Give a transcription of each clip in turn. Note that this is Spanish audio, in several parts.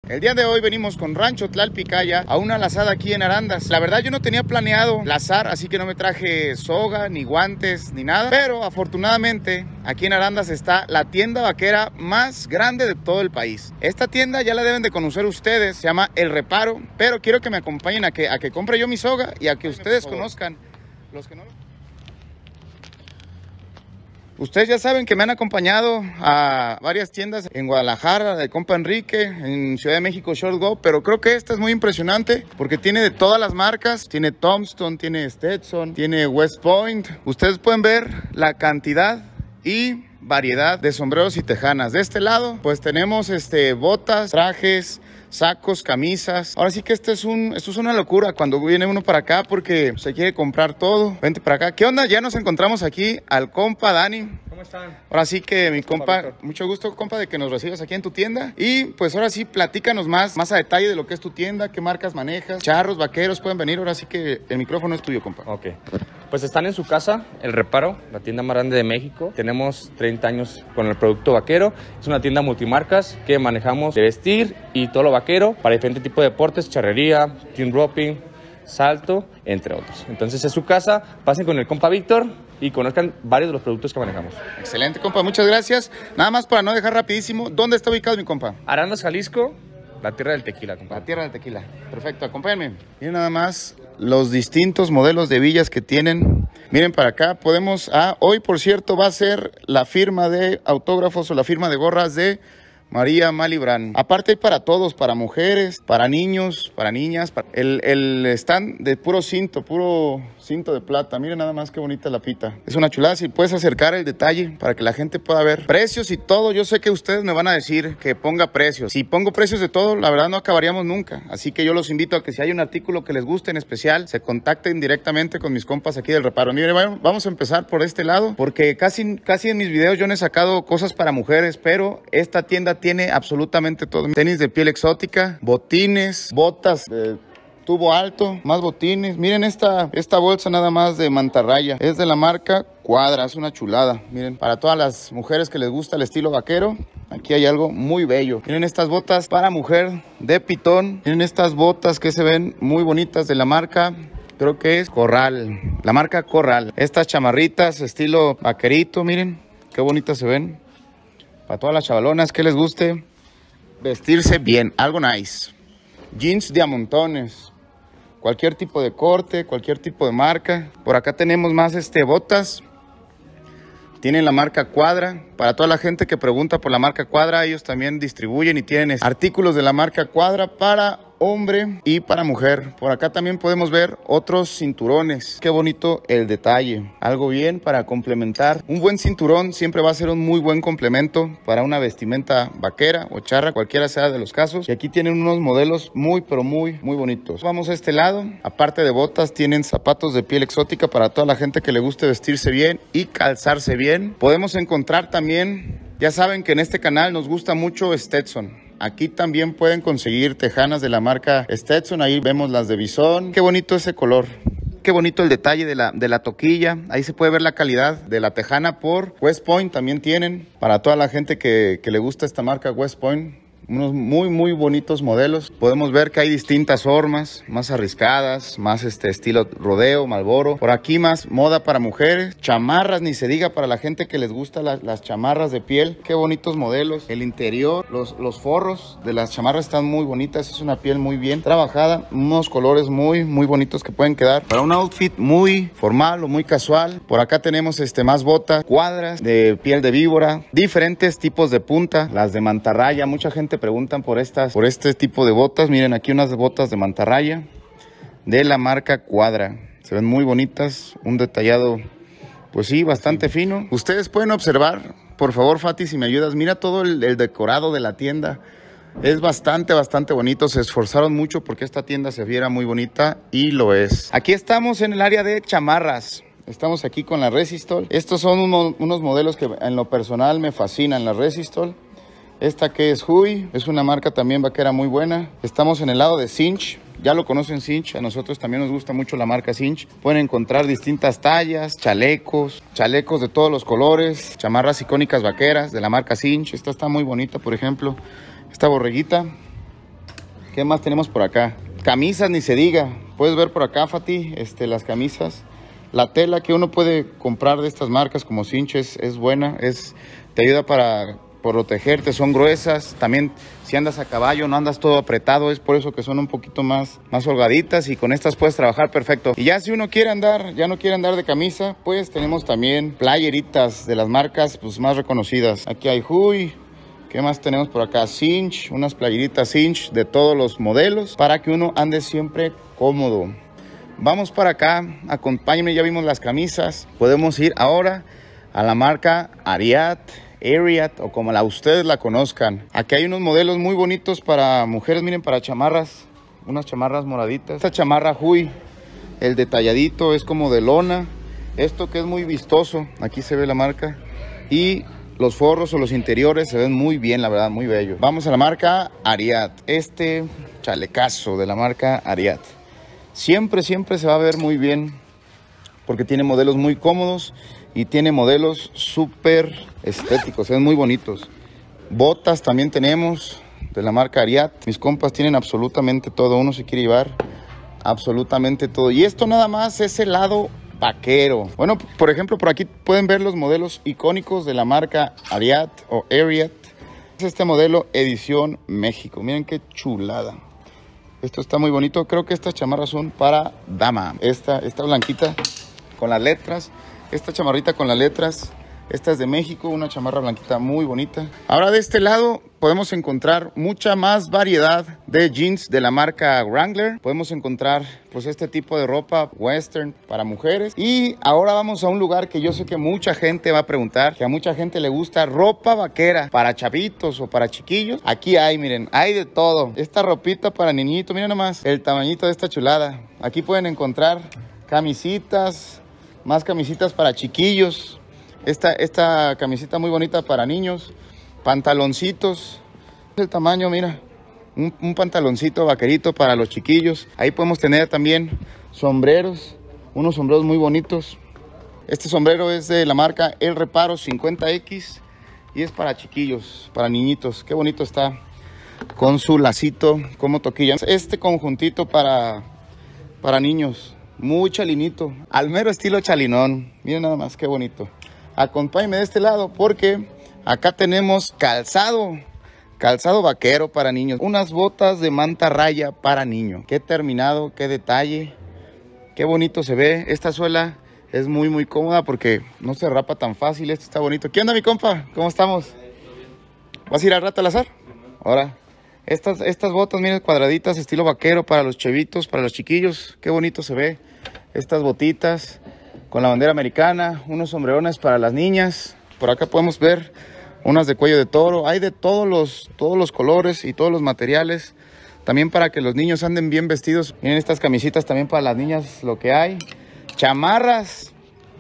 El día de hoy venimos con Rancho Tlalpicaya a una lazada aquí en Arandas. La verdad yo no tenía planeado lazar, así que no me traje soga, ni guantes, ni nada. Pero afortunadamente aquí en Arandas está la tienda vaquera más grande de todo el país. Esta tienda ya la deben de conocer ustedes, se llama El Reparo. Pero quiero que me acompañen a que compre yo mi soga y a que ustedes conozcan los que no. Ustedes ya saben que me han acompañado a varias tiendas en Guadalajara, de compa Enrique, en Ciudad de México, Short Go, pero creo que esta es muy impresionante porque tiene de todas las marcas. Tiene Tombstone, tiene Stetson, tiene West Point. Ustedes pueden ver la cantidad y variedad de sombreros y tejanas. De este lado, pues tenemos botas, trajes, sacos, camisas. Ahora sí que esto es una locura cuando viene uno para acá porque se quiere comprar todo. Vente para acá. ¿Qué onda? Ya nos encontramos aquí al compa Dani. ¿Cómo están? Ahora sí que mi compa, mucho gusto compa de que nos recibas aquí en tu tienda. Y pues ahora sí, platícanos más a detalle de lo que es tu tienda, qué marcas manejas, charros, vaqueros, pueden venir. Ahora sí que el micrófono es tuyo, compa. Ok. Pues están en su casa, El Reparo, la tienda más grande de México. Tenemos 30 años con el producto vaquero. Es una tienda multimarcas que manejamos de vestir y todo lo vaquero para diferentes tipos de deportes, charrería, team roping, salto, entre otros. Entonces es su casa, pasen con el compa Víctor y conozcan varios de los productos que manejamos. Excelente, compa, muchas gracias. Nada más para no dejar rapidísimo, ¿dónde está ubicado mi compa? Arandas, Jalisco, la tierra del tequila, compa. La tierra del tequila. Perfecto, acompáñenme. Miren nada más los distintos modelos de villas que tienen. Miren para acá, hoy por cierto va a ser la firma de autógrafos o la firma de gorras de María Malibran. Aparte hay para todos, para mujeres, para niños, para niñas. El stand de puro cinto de plata. Miren nada más qué bonita la pita. Es una chulada. Si puedes acercar el detalle para que la gente pueda ver precios y todo. Yo sé que ustedes me van a decir que ponga precios. Si pongo precios de todo, la verdad no acabaríamos nunca. Así que yo los invito a que si hay un artículo que les guste en especial, se contacten directamente con mis compas aquí del Reparo. Miren, vamos a empezar por este lado, porque casi en mis videos yo no he sacado cosas para mujeres, pero esta tienda tiene absolutamente todo. Tenis de piel exótica, botines, botas tubo alto, más botines. Miren esta bolsa nada más de mantarraya. Es de la marca Cuadra, es una chulada. Miren, para todas las mujeres que les gusta el estilo vaquero, aquí hay algo muy bello. Miren estas botas para mujer de pitón. Miren estas botas que se ven muy bonitas de la marca, creo que es Corral, la marca Corral. Estas chamarritas estilo vaquerito, miren, qué bonitas se ven. Para todas las chavalonas que les guste vestirse bien, algo nice. Jeans de a montones. Cualquier tipo de corte, cualquier tipo de marca. Por acá tenemos más botas. Tienen la marca Cuadra. Para toda la gente que pregunta por la marca Cuadra, ellos también distribuyen y tienen artículos de la marca Cuadra para hombre y para mujer. Por acá también podemos ver otros cinturones. Qué bonito el detalle. Algo bien para complementar. Un buen cinturón siempre va a ser un muy buen complemento para una vestimenta vaquera o charra, cualquiera sea de los casos. Y aquí tienen unos modelos muy pero muy bonitos. Vamos a este lado. Aparte de botas, tienen zapatos de piel exótica para toda la gente que le guste vestirse bien y calzarse bien. Podemos encontrar también, ya saben que en este canal nos gusta mucho Stetson. Aquí también pueden conseguir tejanas de la marca Stetson. Ahí vemos las de bisón. Qué bonito ese color. Qué bonito el detalle de la toquilla. Ahí se puede ver la calidad de la tejana por West Point. También tienen para toda la gente que le gusta esta marca West Point. Unos muy bonitos modelos. Podemos ver que hay distintas formas, más arriscadas, más estilo rodeo, Marlboro. Por aquí más moda para mujeres. Chamarras, ni se diga, para la gente que les gusta las chamarras de piel. Qué bonitos modelos. El interior, los forros de las chamarras están muy bonitas. Es una piel muy bien trabajada. Unos colores muy bonitos que pueden quedar para un outfit muy formal o muy casual. Por acá tenemos más botas, cuadras de piel de víbora. Diferentes tipos de punta. Las de mantarraya. Mucha gente preguntan por este tipo de botas. Miren, aquí unas botas de mantarraya de la marca Cuadra. Se ven muy bonitas, un detallado, pues sí, bastante fino. Ustedes pueden observar, por favor, Fati, si me ayudas, mira todo el decorado de la tienda. Es bastante bonito. Se esforzaron mucho porque esta tienda se viera muy bonita y lo es. Aquí estamos en el área de chamarras. Estamos aquí con la Resistol. Estos son unos modelos que en lo personal me fascinan, la Resistol. Esta que es Hui, es una marca también vaquera muy buena. Estamos en el lado de Cinch, ya lo conocen Cinch, a nosotros también nos gusta mucho la marca Cinch. Pueden encontrar distintas tallas, chalecos de todos los colores, chamarras icónicas vaqueras de la marca Cinch. Esta está muy bonita, por ejemplo, esta borreguita. ¿Qué más tenemos por acá? Camisas, ni se diga. Puedes ver por acá, Fati, las camisas. La tela que uno puede comprar de estas marcas como Cinch es buena. Te ayuda para protegerte, son gruesas. También si andas a caballo, no andas todo apretado. Es por eso que son un poquito más holgaditas. Y con estas puedes trabajar perfecto. Y ya si uno quiere andar, ya no quiere andar de camisa, pues tenemos también playeritas de las marcas pues, más reconocidas. Aquí hay Huy. ¿Qué más tenemos por acá? Cinch, unas playeritas Cinch de todos los modelos para que uno ande siempre cómodo. Vamos para acá, acompáñenme, ya vimos las camisas. Podemos ir ahora a la marca Ariat o como ustedes la conozcan. Aquí hay unos modelos muy bonitos para mujeres, miren, para chamarras, unas chamarras moraditas. Esta chamarra Huy, el detalladito es como de lona. Esto que es muy vistoso, aquí se ve la marca. Y los forros o los interiores se ven muy bien, la verdad, muy bellos. Vamos a la marca Ariat. Este chalecazo de la marca Ariat. Siempre se va a ver muy bien porque tiene modelos muy cómodos y tiene modelos súper estéticos, se ven muy bonitos. Botas también tenemos de la marca Ariat. Mis compas tienen absolutamente todo, uno se quiere llevar absolutamente todo. Y esto nada más es el lado vaquero. Bueno, por ejemplo, por aquí pueden ver los modelos icónicos de la marca Ariat o Ariat. Es este modelo edición México. Miren qué chulada. Esto está muy bonito. Creo que estas chamarras son para dama. Esta blanquita con las letras. Esta chamarrita con las letras. Esta es de México, una chamarra blanquita muy bonita. Ahora de este lado podemos encontrar mucha más variedad de jeans de la marca Wrangler. Podemos encontrar pues este tipo de ropa western para mujeres. Y ahora vamos a un lugar que yo sé que mucha gente va a preguntar, que a mucha gente le gusta ropa vaquera para chavitos o para chiquillos. Aquí hay, miren, hay de todo. Esta ropita para niñito, miren nomás el tamañito de esta chulada. Aquí pueden encontrar camisitas, más camisitas para chiquillos. Esta camiseta muy bonita para niños, pantaloncitos, el tamaño, mira, un pantaloncito vaquerito para los chiquillos. Ahí podemos tener también sombreros, unos sombreros muy bonitos. Este sombrero es de la marca El Reparo 50X y es para chiquillos, para niñitos. Qué bonito está, con su lacito como toquilla. Este conjuntito para niños, muy chalinito, al mero estilo chalinón. Miren nada más, qué bonito. Acompáñenme de este lado porque acá tenemos calzado vaquero para niños. Unas botas de manta raya para niño. Qué terminado, qué detalle, qué bonito se ve. Esta suela es muy cómoda porque no se rapa tan fácil. Esto está bonito. ¿Qué onda, mi compa? ¿Cómo estamos? ¿Vas a ir al rato al azar? Ahora, estas botas, miren, cuadraditas, estilo vaquero para los chevitos, para los chiquillos. Qué bonito se ve. Estas botitas con la bandera americana, unos sombrerones para las niñas. Por acá podemos ver unas de cuello de toro. Hay de todos los colores y todos los materiales. También para que los niños anden bien vestidos. Miren estas camisitas también para las niñas, lo que hay. Chamarras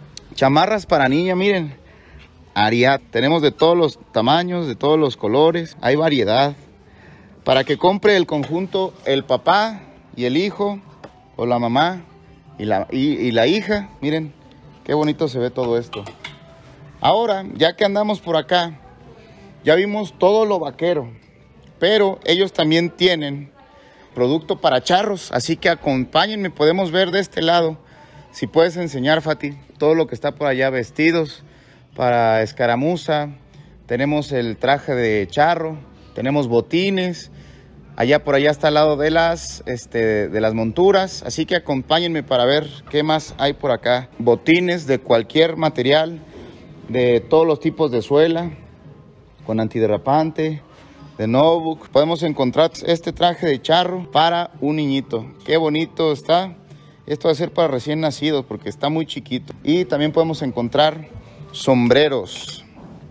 para niña, miren. Ariat. Tenemos de todos los tamaños, de todos los colores. Hay variedad. Para que compre el conjunto el papá y el hijo o la mamá y la hija. Miren. Qué bonito se ve todo esto. Ahora, ya que andamos por acá, ya vimos todo lo vaquero, pero ellos también tienen producto para charros, así que acompáñenme, podemos ver de este lado, si puedes enseñar, Fati, todo lo que está por allá, vestidos para escaramuza, tenemos el traje de charro, tenemos botines. Allá por allá está al lado de las monturas. Así que acompáñenme para ver qué más hay por acá. Botines de cualquier material, de todos los tipos de suela, con antiderrapante, de notebook. Podemos encontrar este traje de charro para un niñito. Qué bonito está. Esto va a ser para recién nacidos porque está muy chiquito. Y también podemos encontrar sombreros.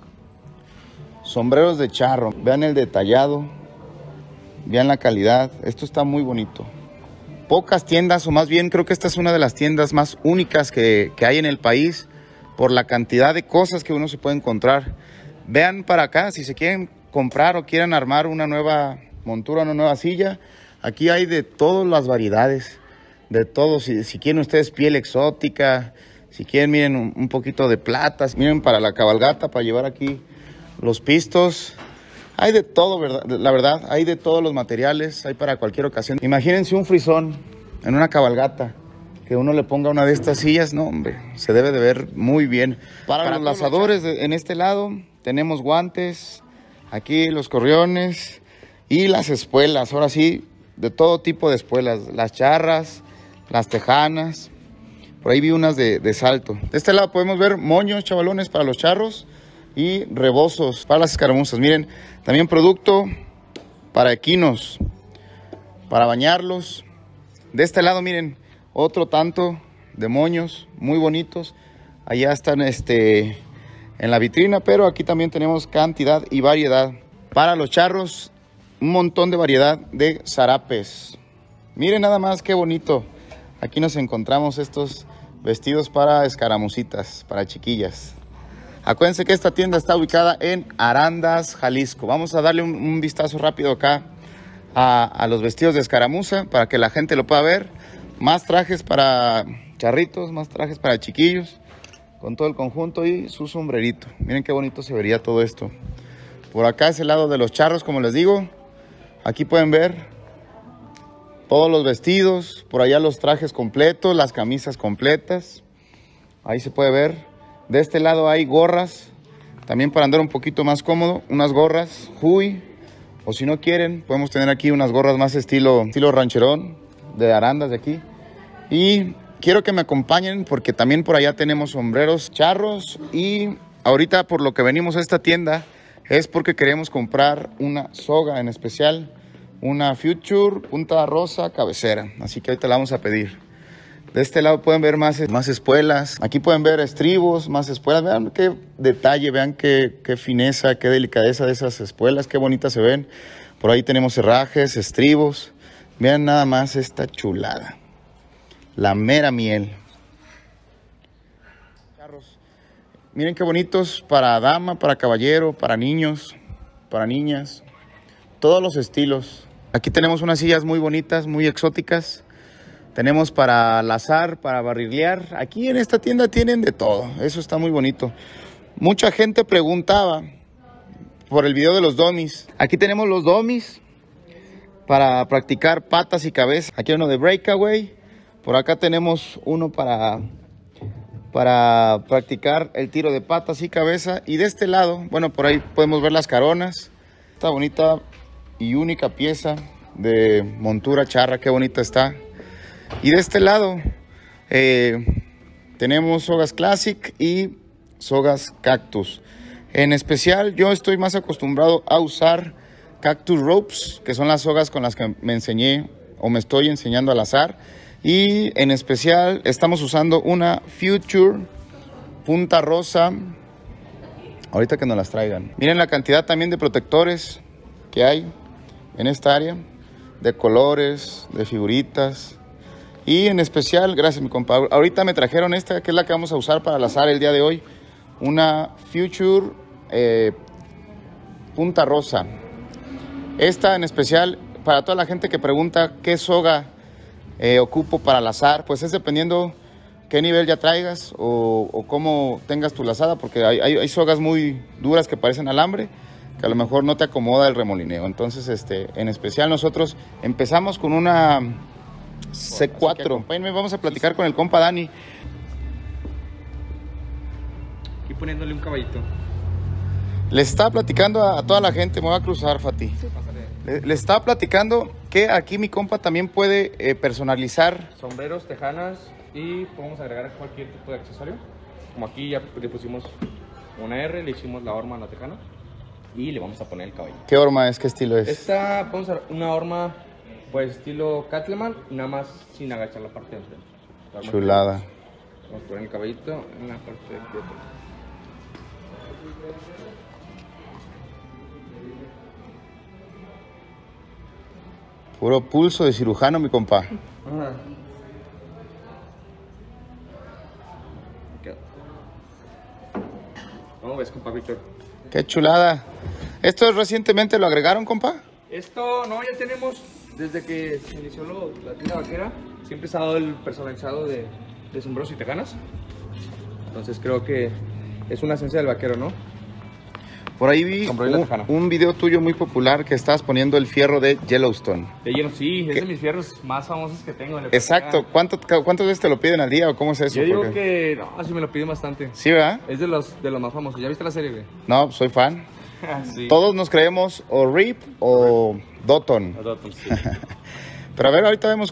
Sombreros de charro. Vean el detallado. Vean la calidad, esto está muy bonito. Pocas tiendas, o más bien creo que esta es una de las tiendas más únicas que hay en el país por la cantidad de cosas que uno se puede encontrar. Vean para acá, si se quieren comprar o quieren armar una nueva montura, una nueva silla, aquí hay de todas las variedades, de todo. Si quieren ustedes piel exótica, si quieren, miren, un poquito de plata, miren, para la cabalgata, para llevar aquí los pistos. Hay de todo, ¿verdad? La verdad, hay de todos los materiales, hay para cualquier ocasión. Imagínense un frisón en una cabalgata, que uno le ponga una de estas sillas, no hombre, se debe de ver muy bien. Para los lazadores, en este lado tenemos guantes, aquí los corriones y las espuelas, ahora sí, de todo tipo de espuelas, las charras, las tejanas, por ahí vi unas de salto. De este lado podemos ver moños, chavalones, para los charros y rebozos para las escaramuzas. Miren, también producto para equinos, para bañarlos. De este lado, miren, otro tanto de moños muy bonitos. Allá están en la vitrina, pero aquí también tenemos cantidad y variedad. Para los charros, un montón de variedad de zarapes. Miren nada más qué bonito. Aquí nos encontramos estos vestidos para escaramucitas, para chiquillas. Acuérdense que esta tienda está ubicada en Arandas, Jalisco. Vamos a darle un vistazo rápido acá a los vestidos de escaramuza para que la gente lo pueda ver. Más trajes para charritos, más trajes para chiquillos, con todo el conjunto y su sombrerito. Miren qué bonito se vería todo esto. Por acá es el lado de los charros, como les digo. Aquí pueden ver todos los vestidos, por allá los trajes completos, las camisas completas. Ahí se puede ver. De este lado hay gorras, también para andar un poquito más cómodo, unas gorras Hui, o si no quieren, podemos tener aquí unas gorras más estilo rancherón, de Arandas de aquí. Y quiero que me acompañen porque también por allá tenemos sombreros charros y ahorita por lo que venimos a esta tienda es porque queremos comprar una soga en especial, una Future punta rosa cabecera, así que ahorita la vamos a pedir. De este lado pueden ver más espuelas. Aquí pueden ver estribos, más espuelas. Vean qué detalle, vean qué fineza, qué delicadeza de esas espuelas. Qué bonitas se ven. Por ahí tenemos herrajes, estribos. Vean nada más esta chulada. La mera miel. Miren qué bonitos para dama, para caballero, para niños, para niñas. Todos los estilos. Aquí tenemos unas sillas muy bonitas, muy exóticas. Tenemos para lazar, para barrilear. Aquí en esta tienda tienen de todo. Eso está muy bonito. Mucha gente preguntaba por el video de los dummies. Aquí tenemos los dummies para practicar patas y cabeza. Aquí hay uno de breakaway. Por acá tenemos uno para practicar el tiro de patas y cabeza. Y de este lado, bueno, por ahí podemos ver las caronas. Esta bonita y única pieza de montura charra. Qué bonita está. Y de este lado tenemos sogas Classic y sogas Cactus. En especial yo estoy más acostumbrado a usar Cactus Ropes, que son las sogas con las que me enseñé o me estoy enseñando a lazar. Y en especial estamos usando una Future punta rosa. Ahorita que nos las traigan. Miren la cantidad también de protectores que hay en esta área. De colores, de figuritas. Y en especial, gracias mi compa, ahorita me trajeron esta que es la que vamos a usar para lazar el día de hoy. Una Future punta rosa. Esta en especial para toda la gente que pregunta qué soga ocupo para lazar. Pues es dependiendo qué nivel ya traigas o cómo tengas tu lazada. Porque hay sogas muy duras que parecen alambre, que a lo mejor no te acomoda el remolineo. Entonces en especial nosotros empezamos con una C4. Vamos a platicar con el compa Dani. Aquí poniéndole un caballito. Les estaba platicando a toda la gente, me voy a cruzar, Fati. Sí, les estaba platicando que aquí mi compa también puede personalizar sombreros, tejanas y podemos agregar cualquier tipo de accesorio. Como aquí ya le pusimos una R, le hicimos la horma a la tejana y le vamos a poner el caballito. ¿Qué horma es? ¿Qué estilo es? Esta, vamos a una horma pues estilo Cattleman, nada más sin agachar la parte de enfrente. Chulada. Vamos a poner el caballito en la parte de atrás. Puro pulso de cirujano, mi compa. ¿Cómo ves, compa Víctor? Qué chulada. ¿Esto recientemente lo agregaron, compa? Esto no, ya tenemos desde que se inició la tienda vaquera. Siempre se ha dado el personalizado de sombreros y tejanas. Entonces creo que es una esencia del vaquero, ¿no? Por ahí vi Compré la tejana. un video tuyo muy popular que estabas poniendo el fierro de Yellowstone. De lleno, sí, es ¿Qué? de mis fierros más famosos que tengo. Exacto. ¿Cuántas veces te lo piden al día o cómo es eso? Yo digo Porque... que, no, sí me lo piden bastante. Sí, ¿verdad? Es de los más famosos. ¿Ya viste la serie, güey? No, soy fan. Sí. Todos nos creemos o Rip o Dotton. Sí. Pero a ver, ahorita vemos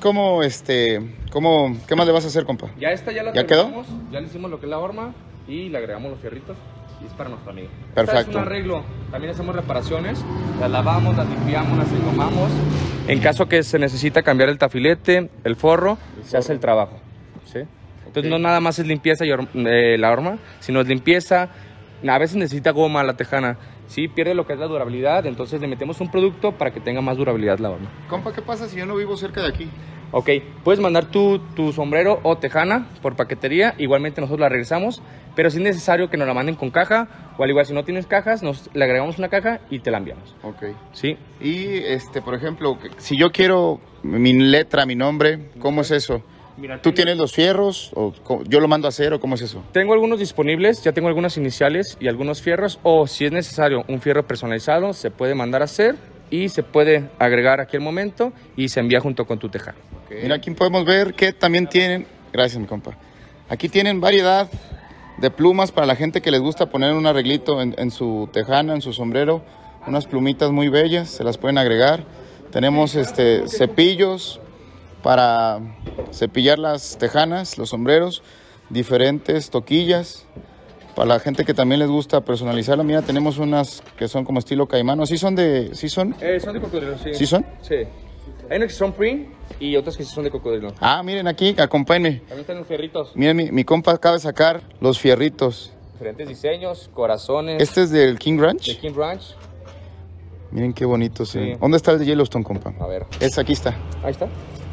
¿qué más le vas a hacer, compa? Ya esta ya la ¿Ya quedó? terminamos, ya le hicimos lo que es la horma y le agregamos los fierritos y es para nuestro amigo. Perfecto. Esta es un arreglo, también hacemos reparaciones, las lavamos, las limpiamos, las engomamos. En caso que se necesita cambiar el tafilete, el forro, se hace el trabajo, ¿sí? Entonces no nada más es limpieza y la horma, sino es limpieza, a veces necesita goma la tejana. Sí, pierde lo que es la durabilidad, entonces le metemos un producto para que tenga más durabilidad la horma. Compa, ¿qué pasa si yo no vivo cerca de aquí? Ok, puedes mandar tu sombrero o tejana por paquetería, igualmente nosotros la regresamos, pero si es necesario que nos la manden con caja, o al igual si no tienes cajas, le agregamos una caja y te la enviamos. Ok. Sí. Y, por ejemplo, si yo quiero mi letra, mi nombre, ¿cómo es eso? Mira, ¿Tú tienes los fierros o yo lo mando a hacer o cómo es eso? Tengo algunos disponibles, ya tengo algunas iniciales y algunos fierros, o si es necesario un fierro personalizado, se puede mandar a hacer y se puede agregar aquí al momento y se envía junto con tu tejana. Okay. Mira, aquí podemos ver que también tienen, gracias mi compa, aquí tienen variedad de plumas para la gente que les gusta poner un arreglito en su tejana, en su sombrero, unas plumitas muy bellas, se las pueden agregar. Tenemos cepillos para cepillar las tejanas, los sombreros, diferentes toquillas. Para la gente que también les gusta personalizarla, mira, tenemos unas que son como estilo caimano. ¿Sí son de Son de cocodrilo, sí. ¿Sí son? Sí. Hay unas que son print y otras que sí son de cocodrilo. Ah, miren aquí, acompáñenme. También están los fierritos. Miren, mi compa acaba de sacar los fierritos. Diferentes diseños, corazones. Este es del King Ranch. De King Ranch. Miren qué bonito. Sí. ¿Dónde está el de Yellowstone, compa? A ver. Aquí está. Ahí está.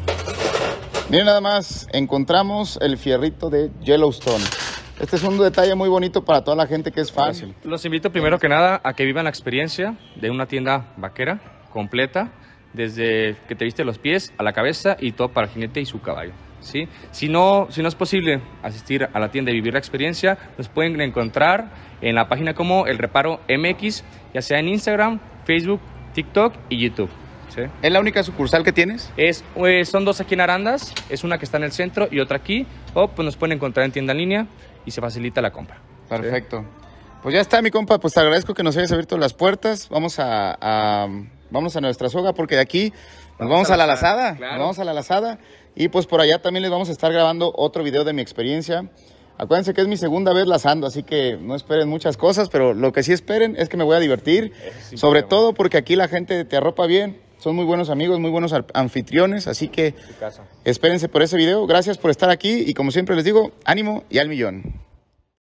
Miren nada más, encontramos el fierrito de Yellowstone. Este es un detalle muy bonito para toda la gente que es fan. Los invito primero que nada a que vivan la experiencia de una tienda vaquera completa, desde que te viste los pies a la cabeza y todo para el jinete y su caballo, ¿sí? Si no es posible asistir a la tienda y vivir la experiencia, nos pueden encontrar en la página como El Reparo MX, ya sea en Instagram, Facebook, TikTok y YouTube. ¿Sí? ¿Es la única sucursal que tienes? Son dos aquí en Arandas, es una que está en el centro y otra aquí, o pues nos pueden encontrar en tienda en línea y se facilita la compra. Perfecto. ¿Sí? Pues ya está, mi compa, pues te agradezco que nos hayas abierto las puertas. Vamos a nuestra soga porque de aquí nos vamos a la lazada. Claro. Nos vamos a la lazada y pues por allá también les vamos a estar grabando otro video de mi experiencia. Acuérdense que es mi segunda vez lazando, así que no esperen muchas cosas, pero lo que sí esperen es que me voy a divertir, sobre todo porque aquí la gente te arropa bien, son muy buenos amigos, muy buenos anfitriones, así que espérense por ese video. Gracias por estar aquí y como siempre les digo, ánimo y al millón.